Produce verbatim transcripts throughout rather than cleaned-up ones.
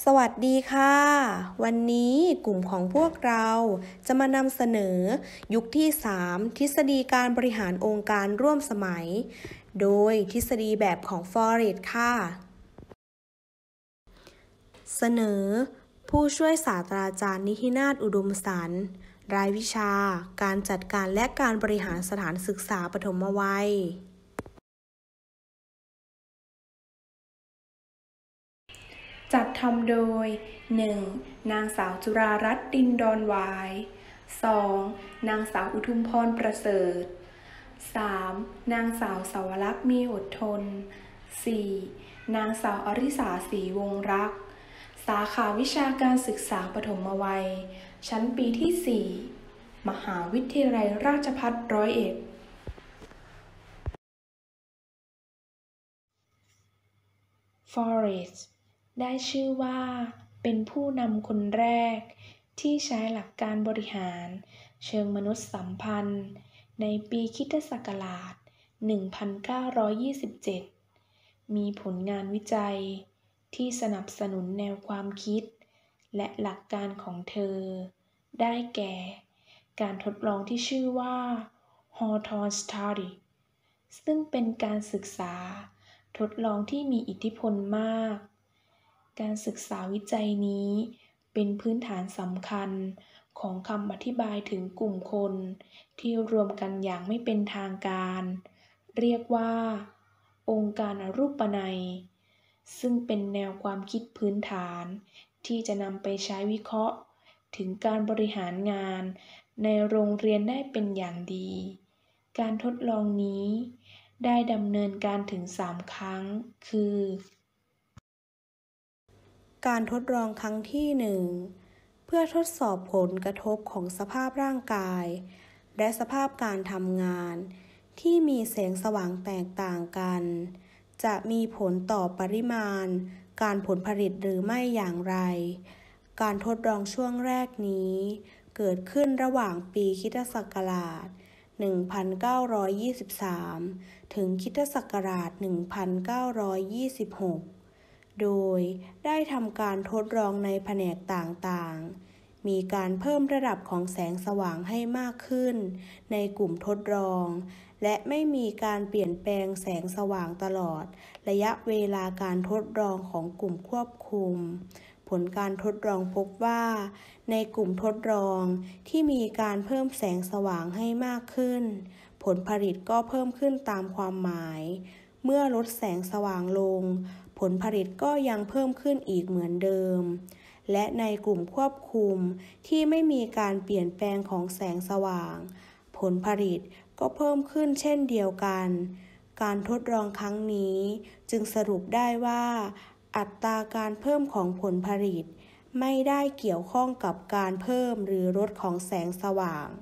สวัสดีค่ะ วันนี้กลุ่มของพวกเราจะมานำเสนอยุคที่สามทฤษฎีการบริหารองค์การร่วมสมัยโดยทฤษฎีแบบของฟอเรสต์ค่ะ เสนอผู้ช่วยศาสตราจารย์นิธินาถอุดมสรรค์รายวิชาการจัดการและการบริหารสถานศึกษาปฐมวัยจัดทำโดย หนึ่ง. นางสาวจุรารัตน์ดินดอนหวาย สอง. นางสาวอุทุมพรประเสริฐ สาม. นางสาวสาวลักษณ์มีอดทน สี่. นางสาวอริสาศรีวงศ์รัก สาขาวิชาการศึกษาปฐมวัยชั้นปีที่ สี่ มหาวิทยาลัยราชภัฏร้อยเอ็ด ฟอเรสต์ได้ชื่อว่าเป็นผู้นำคนแรกที่ใช้หลักการบริหารเชิงมนุษยสัมพันธ์ในปีคริสตศักราช หนึ่งพันเก้าร้อยยี่สิบเจ็ด มีผลงานวิจัยที่สนับสนุนแนวความคิดและหลักการของเธอได้แก่การทดลองที่ชื่อว่า Hawthorne Study ซึ่งเป็นการศึกษาทดลองที่มีอิทธิพลมากการศึกษาวิจัยนี้เป็นพื้นฐานสำคัญของคำอธิบายถึงกลุ่มคนที่รวมกันอย่างไม่เป็นทางการเรียกว่าองค์การอรูปนัยซึ่งเป็นแนวความคิดพื้นฐานที่จะนำไปใช้วิเคราะห์ถึงการบริหารงานในโรงเรียนได้เป็นอย่างดีการทดลองนี้ได้ดำเนินการถึงสามครั้งคือการทดลองครั้งที่หนึ่งเพื่อทดสอบผลกระทบของสภาพร่างกายและสภาพการทำงานที่มีแสงสว่างแตกต่างกันจะมีผลต่อปริมาณการผลผลิตหรือไม่อย่างไรการทดลองช่วงแรกนี้เกิดขึ้นระหว่างปีคริสตศักราช หนึ่งพันเก้าร้อยยี่สิบสาม ถึงคริสตศักราช หนึ่งพันเก้าร้อยยี่สิบหกโดยได้ทำการทดลองในแผนกต่างๆมีการเพิ่มระดับของแสงสว่างให้มากขึ้นในกลุ่มทดลองและไม่มีการเปลี่ยนแปลงแสงสว่างตลอดระยะเวลาการทดลองของกลุ่มควบคุมผลการทดลองพบว่าในกลุ่มทดลองที่มีการเพิ่มแสงสว่างให้มากขึ้นผลผลิตก็เพิ่มขึ้นตามความหมายเมื่อลดแสงสว่างลงผลผลิตก็ยังเพิ่มขึ้นอีกเหมือนเดิมและในกลุ่มควบคุมที่ไม่มีการเปลี่ยนแปลงของแสงสว่างผลผลิตก็เพิ่มขึ้นเช่นเดียวกันการทดลองครั้งนี้จึงสรุปได้ว่าอัตราการเพิ่มของผลผลิตไม่ได้เกี่ยวข้องกับการเพิ่มหรือลดของแสงสว่าง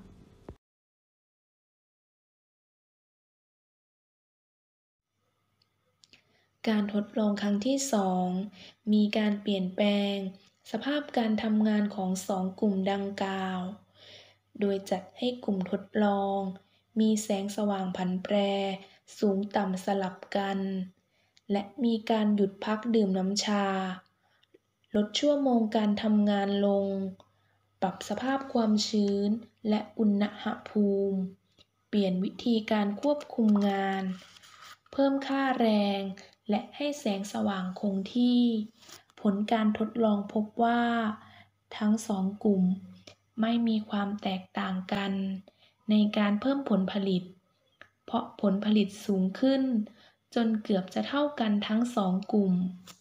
การทดลองครั้งที่สองมีการเปลี่ยนแปลงสภาพการทำงานของสองกลุ่มดังกล่าวโดยจัดให้กลุ่มทดลองมีแสงสว่างผันแปรสูงต่ำสลับกันและมีการหยุดพักดื่มน้ำชาลดชั่วโมงการทำงานลงปรับสภาพความชื้นและอุณหภูมิเปลี่ยนวิธีการควบคุมงานเพิ่มค่าแรงและให้แสงสว่างคงที่ผลการทดลองพบว่าทั้งสองกลุ่มไม่มีความแตกต่างกันในการเพิ่มผลผลิตเพราะผลผลิตสูงขึ้นจนเกือบจะเท่ากันทั้งสองกลุ่ม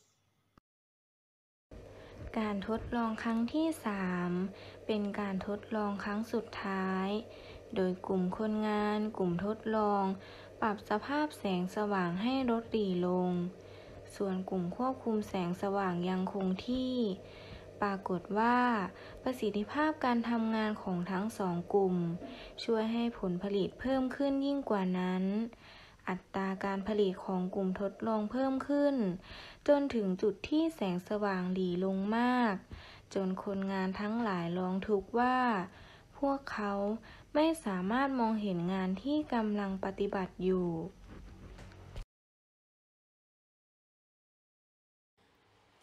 การทดลองครั้งที่สามเป็นการทดลองครั้งสุดท้ายโดยกลุ่มคนงานกลุ่มทดลองปรับสภาพแสงสว่างให้ลดหรี่ลงส่วนกลุ่มควบคุมแสงสว่างยังคงที่ปรากฏว่าประสิทธิภาพการทำงานของทั้งสองกลุ่มช่วยให้ผลผลิตเพิ่มขึ้นยิ่งกว่านั้นอัตราการผลิตของกลุ่มทดลองเพิ่มขึ้นจนถึงจุดที่แสงสว่างหรี่ลงมากจนคนงานทั้งหลายร้องทุกข์ว่าพวกเขาไม่สามารถมองเห็นงานที่กำลังปฏิบัติอยู่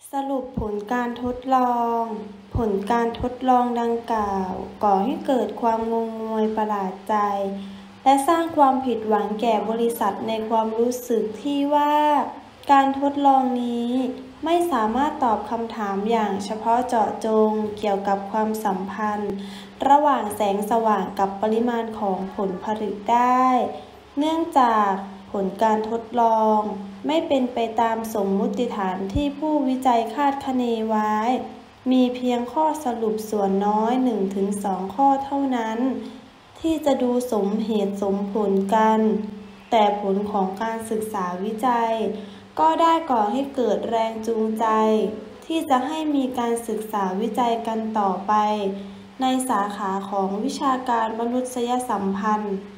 สรุปผลการทดลอง ผลการทดลองดังกล่าวก่อให้เกิดความงงงวยประหลาดใจและสร้างความผิดหวังแก่บริษัทในความรู้สึกที่ว่าการทดลองนี้ไม่สามารถตอบคำถามอย่างเฉพาะเจาะจงเกี่ยวกับความสัมพันธ์ระหว่างแสงสว่างกับปริมาณของผลผลิตได้เนื่องจากผลการทดลองไม่เป็นไปตามสมมุติฐานที่ผู้วิจัยคาดคะเนไว้มีเพียงข้อสรุปส่วนน้อย หนึ่งถึงสอง ข้อเท่านั้นที่จะดูสมเหตุสมผลกันแต่ผลของการศึกษาวิจัยก็ได้ก่อให้เกิดแรงจูงใจที่จะให้มีการศึกษาวิจัยกันต่อไปในสาขาของวิชาการมนุษยสัมพันธ์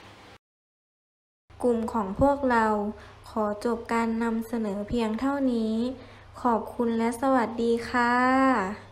กลุ่มของพวกเราขอจบการนำเสนอเพียงเท่านี้ขอบคุณและสวัสดีค่ะ